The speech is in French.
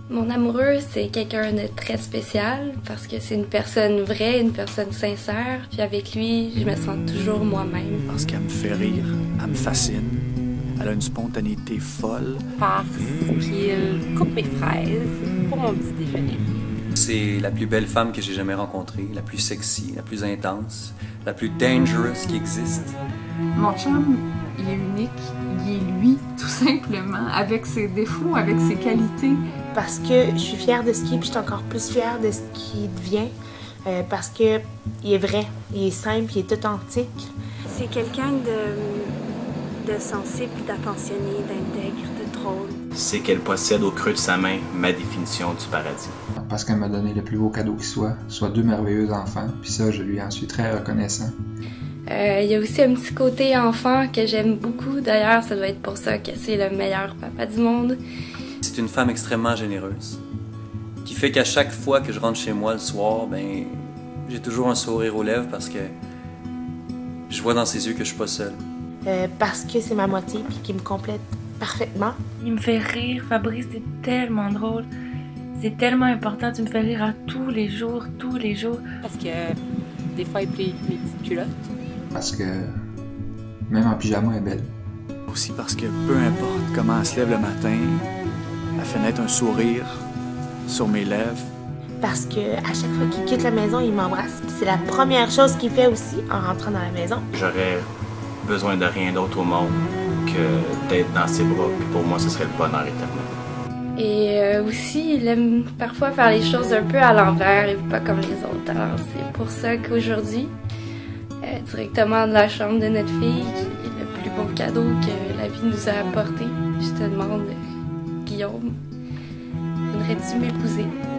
Mon amoureux, c'est quelqu'un de très spécial parce que c'est une personne vraie, une personne sincère. Puis avec lui, je me sens toujours moi-même. Parce qu'elle me fait rire, elle me fascine. Elle a une spontanéité folle. Parce qu'il coupe mes fraises pour mon petit déjeuner. C'est la plus belle femme que j'ai jamais rencontrée, la plus sexy, la plus intense, la plus dangerous qui existe. Mon chum, il est unique, il est lui, tout simplement, avec ses défauts, avec ses qualités. Parce que je suis fière de ce qu'il est, puis je suis encore plus fière de ce qu'il devient. Parce que il est vrai, il est simple, il est authentique. C'est quelqu'un de sensible, d'attentionné, d'intègre, de drôle. C'est qu'elle possède au creux de sa main ma définition du paradis. Parce qu'elle m'a donné le plus beau cadeau qui soit deux merveilleux enfants, puis ça, je lui en suis très reconnaissant. Il y a aussi un petit côté enfant que j'aime beaucoup. D'ailleurs, ça doit être pour ça que c'est le meilleur papa du monde. C'est une femme extrêmement généreuse, qui fait qu'à chaque fois que je rentre chez moi le soir, ben, j'ai toujours un sourire aux lèvres parce que je vois dans ses yeux que je suis pas seul. Parce que c'est ma moitié, puis qu'il me complète parfaitement. Il me fait rire, Fabrice, c'est tellement drôle. C'est tellement important, tu me fais rire à tous les jours, tous les jours. Parce que des fois, il plie mes petites culottes. Parce que même en pyjama, elle est belle. Aussi parce que peu importe comment elle se lève le matin, elle fait naître un sourire sur mes lèvres. Parce que à chaque fois qu'il quitte la maison, il m'embrasse. Puis c'est la première chose qu'il fait aussi en rentrant dans la maison. J'aurais besoin de rien d'autre au monde que d'être dans ses bras. Puis pour moi, ce serait le bonheur éternel. Et aussi, il aime parfois faire les choses un peu à l'envers et pas comme les autres. Alors c'est pour ça qu'aujourd'hui, directement de la chambre de notre fille, qui est le plus beau cadeau que la vie nous a apporté, je te demande, Guillaume, voudrais-tu m'épouser?